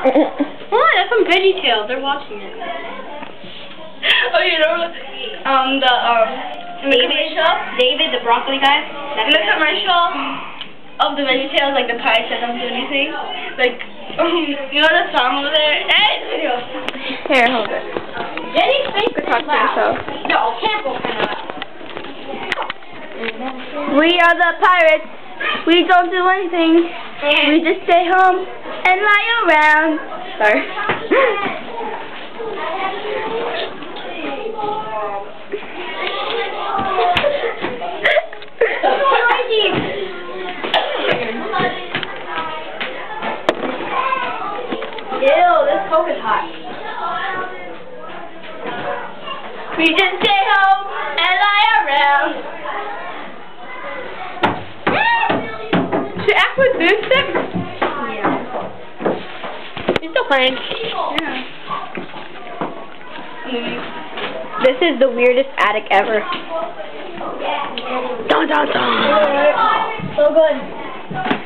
Oh, that's some Veggie Tales. They're watching it. Oh, you know, David, the broccoli guy. in the commercial of the Veggie Tales, like the pie said don't do anything. Like, you know the song over there? Here, hold it. Jenny's face Go talk to yourself. No, can't go kind of. We are the pirates. We don't do anything. We just stay home and lie around. Sorry. Ew, this Coke is hot. We just stay home and lie around. To act with this step? Yeah. You're still playing. Yeah. This is the weirdest attic ever. Dun dun dun. So good.